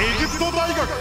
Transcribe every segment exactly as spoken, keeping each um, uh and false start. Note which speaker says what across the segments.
Speaker 1: エジプト大学。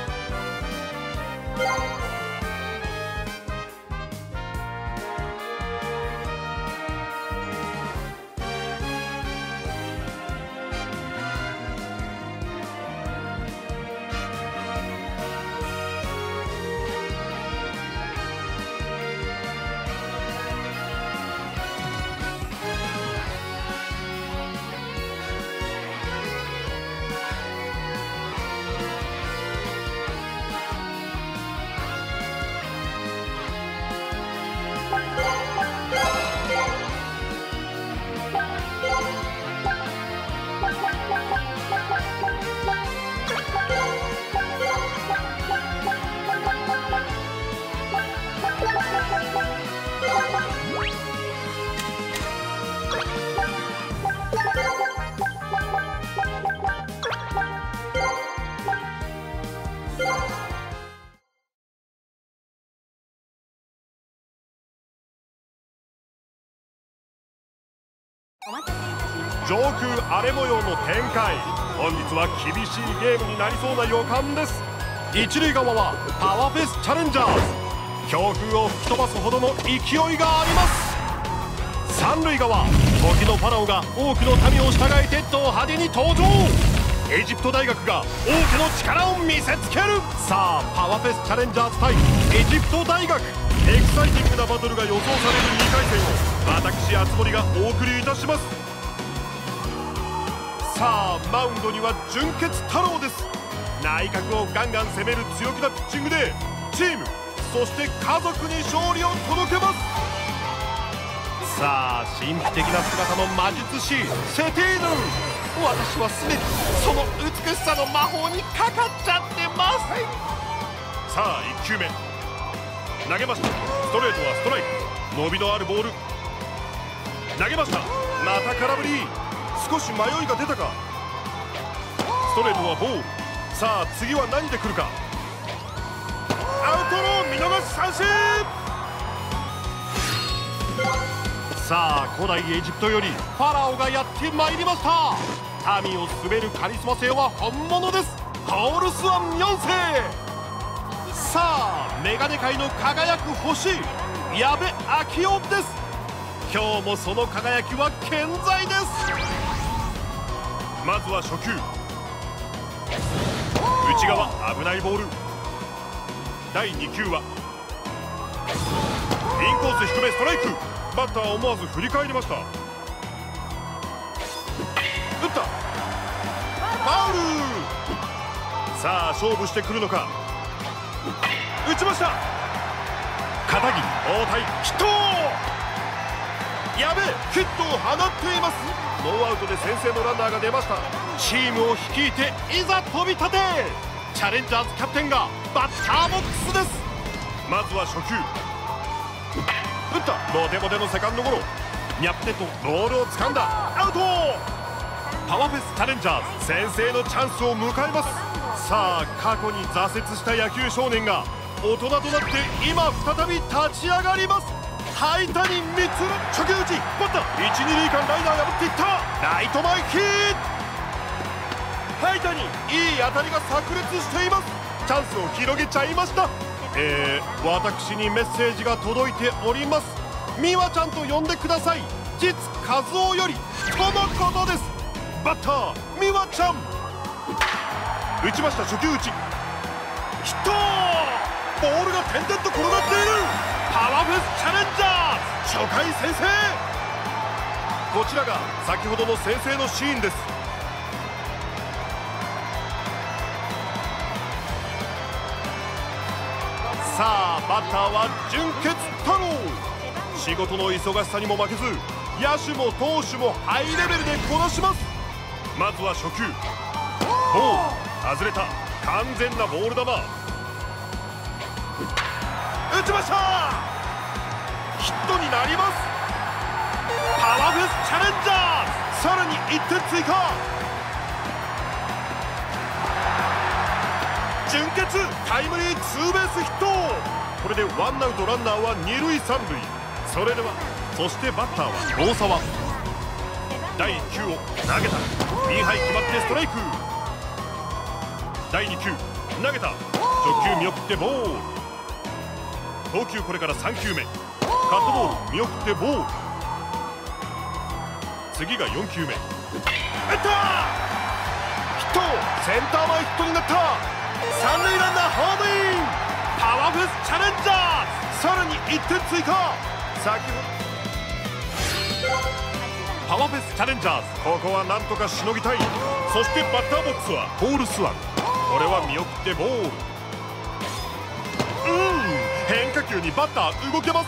Speaker 1: 上空荒れ模様の展開。本日は厳しいゲームになりそうな予感です。一塁側はパワフェスチャレンジャーズ。強風を吹き飛ばすほどの勢いがあります。三塁側、時のファラオが多くの民を従えてド派手に登場。エジプト大学が多くの力を見せつける。さあ、パワフェスチャレンジャーズ対エジプト大学、エキサイティングなバトルが予想されるにかい戦を私熱森がお送りいたします。さあ、マウンドには純潔太郎です。内角をガンガン攻める強気なピッチングでチーム、そして家族に勝利を届けます。さあ、神秘的な姿の魔術師セティーヌ。私はすでにその美しさの魔法にかかっちゃってます。さあ、いっきゅうめ投げました。ストレートはストライク。伸びのあるボール投げました。また空振り。少し迷いが出たか。ストレートはボール。さあ、次は何で来るか。アウトロー、見逃し三振。さあ、古代エジプトよりファラオがやってまいりました。民を滑るカリスマ性は本物です。ホールスワンよん世。さあ、メガネ界の輝く星、矢部昭夫です。今日もその輝きは健在です。まずは初球、内側危ないボール。だいに球はインコース低めストライク。バッターは思わず振り返りました。打った、ファウル。さあ、勝負してくるのか。打ちました。片桐、大谷、ヒット。やべえ、ヒットを放っています。ノーアウトで先制のランナーが出ました。チームを率いていざ飛び立て。チャレンジャーズキャプテンがバッターボックスです。まずは初球、打った。ボテボテのセカンドゴロ。ニャプテとボールを掴んだ。アウト。パワフェスチャレンジャーズ、先制のチャンスを迎えます。さあ、過去に挫折した野球少年が大人となって今再び立ち上がります。灰谷満、初球打ち、バッター一、二塁間ライナー破っていった。ライト前ヒット。灰谷、いい当たりが炸裂しています。チャンスを広げちゃいました。えー、私にメッセージが届いております。美和ちゃんと呼んでください。実和夫よりとのことです。バッター美和ちゃん、打ちました。初球打ち、ヒット。ボールが点々と転がっている。パワフェスチャレンジャーズ、初回先制。こちらが先ほどの先制のシーンです。さあ、バッターは純潔太郎。仕事の忙しさにも負けず、野手も投手もハイレベルでこなします。まずは初球、ボール外れた。完全なボール球。打ちました。ヒットになります。パワフェスチャレンジャーズ、さらにいってん追加。純潔タイムリーツーベースヒット。これでワンアウトランナーは二塁三塁。それでは、そしてバッターは大沢。だいいっ球を投げた。インハイ決まってストライク。 だいにきゅう投げた。初球見送ってボール。投球これからさんきゅうめ。カットボール見送ってボール。次がよんきゅうめ。打った。ヒット。センター前ヒットになった。三塁ランナーホームイン。パワフェスチャレンジャーズ、さらにいってん追加。先ほどパワフェスチャレンジャーズ、ここはなんとかしのぎたい。そしてバッターボックスはホールスワン。これは見送ってボール。うん、変化球にバッター動けません。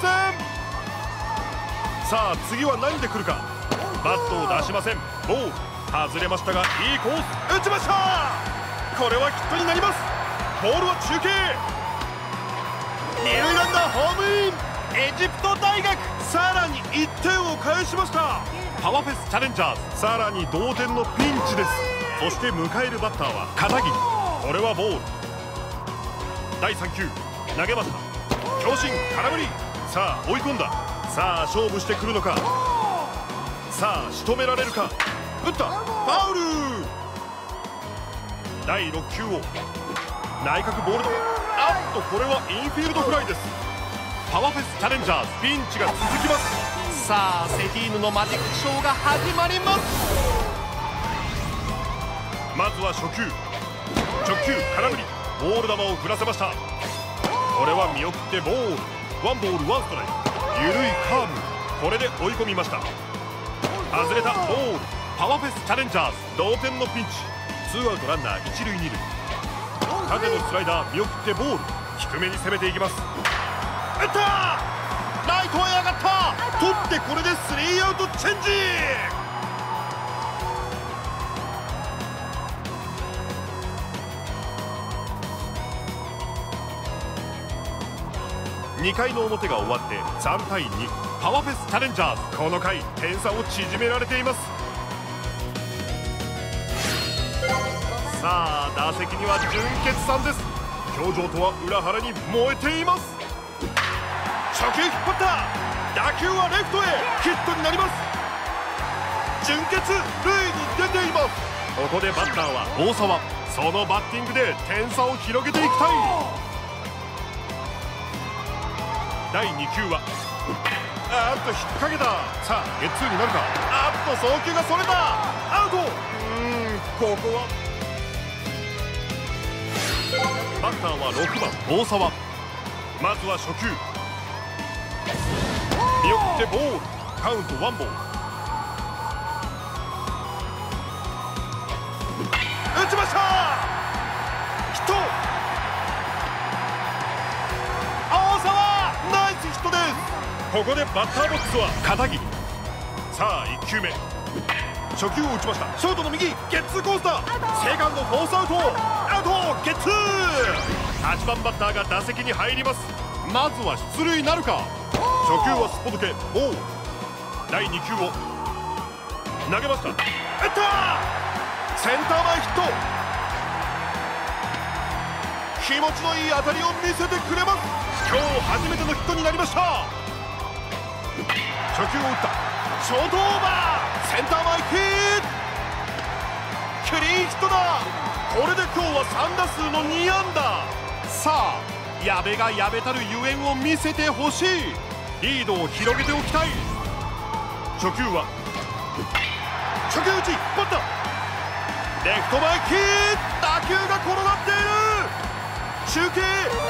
Speaker 1: さあ次は何で来るか。バットを出しません。ボール外れましたが、いいコース打ちました。これはヒットになります。ボールは中継。二塁ランナーホームイン。エジプト大学、さらにいってんを返しました。パワフェスチャレンジャーズ、さらに同点のピンチです。そして迎えるバッターは片桐。これはボール。だいさんきゅう投げました。強振空振り。さあ追い込んだ。さあ勝負してくるのか。さあ仕留められるか。打った。ファウル。だいろっきゅうを内角ボールド。あっと、これはインフィールドフライです。パワフェスチャレンジャーズ、ピンチが続きます。さあセティーヌのマジックショーが始まります。まずは初球。直球空振り。ボール球を振らせました。これは見送ってボール。ワンボールワンストライク。緩いカーブ。これで追い込みました。外れたボール。パワフェスチャレンジャーズ、同点のピンチ。ツーアウトランナー一塁二塁。縦のスライダー見送ってボール。低めに攻めていきます。打った。ライトへ上がった。取ってこれでスリーアウトチェンジ。にかいの表が終わってさんたいに。パワフェスチャレンジャーズ、この回点差を縮められています。さあ打席には純潔さんです。表情とは裏腹に燃えています。初球引っ張った。打球はレフトへ。ヒットになります。純潔塁に出ています。ここでバッターは大沢。そのバッティングで点差を広げていきたい。だいにきゅうはあーっと引っ掛けた。さあゲッツーになるか。あっと送球がそれた。アウト。うーん、ここはバッターはろくばん大沢。まずは初球見送ってボール。カウントワンボール。打ちました。ヒット。大沢ナイスヒットです。ここでバッターボックスは片桐。さあいっきゅうめ。初球を打ちました。ショートの右ゲッツーコースター。セカンドフォースアウト。アウトゲッツー。はちばんバッターが打席に入ります。まずは出塁なるか。初球はすっぽ抜けボール。だいにきゅうを投げました。打った。センター前ヒット。気持ちのいい当たりを見せてくれます。今日初めてのヒットになりました。初球を打った。ショートオーバー。センター前ヒット。クリーンヒットだ。これで今日はさんだすうのにあんだ。さあ矢部が矢部たるゆえんを見せてほしい。リードを広げておきたい。初球は初球打ち。バッターレフト前ヒット。打球が転がっている。中継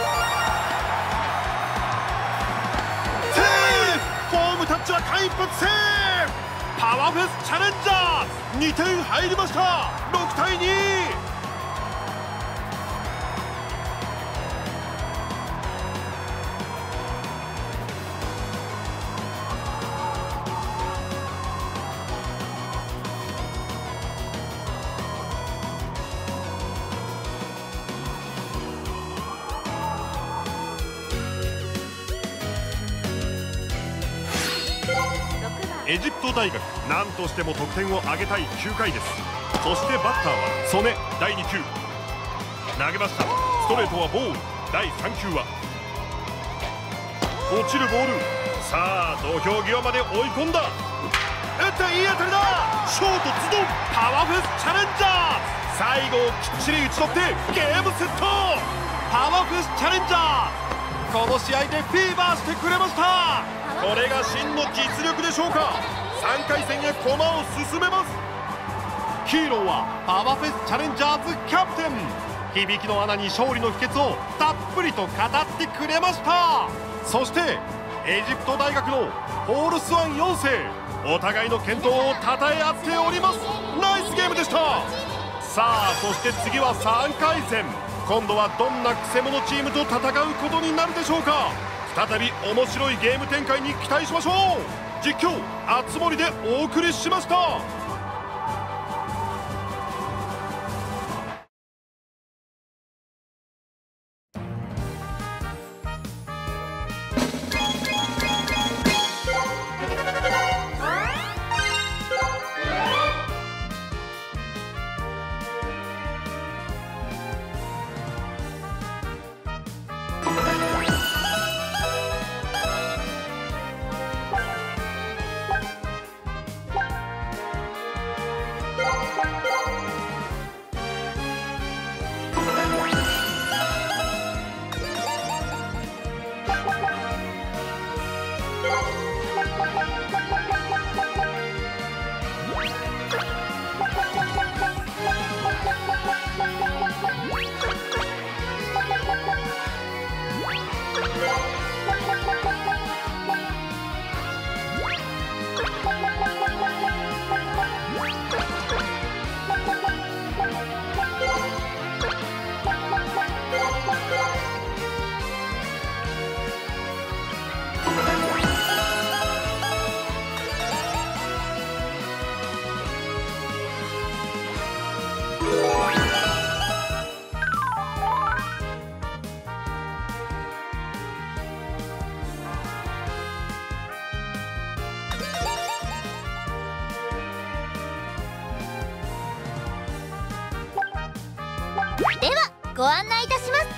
Speaker 1: セーフ。ホームタッチは間一髪セーフ。パワフェスチャレンジャーズ、にてん入りました。ろくたいに。エジプト大学、何としても得点を挙げたいきゅうかいです。そしてバッターは曽根。だいにきゅう投げました。ストレートはボール。だいさんきゅうは落ちるボール。さあ土俵際まで追い込んだ。打った。いい当たりだ。ショートズドン。パワフェスチャレンジャー最後をきっちり打ち取ってゲームセット。パワフェスチャレンジャー、この試合でフィーバーしてくれました。これが真の実力でしょうか。さんかい戦へ駒を進めます。ヒーローはパワフェスチャレンジャーズキャプテン、響きの穴に勝利の秘訣をたっぷりと語ってくれました。そしてエジプト大学のホールスワンよん世、お互いの健闘をたたえ合っております。ナイスゲームでした。さあそして次はさんかい戦、今度はどんなくせ者チームと戦うことになるでしょうか。再び面白いゲーム展開に期待しましょう。実況あつ森でお送りしました。
Speaker 2: ではご案内いたします。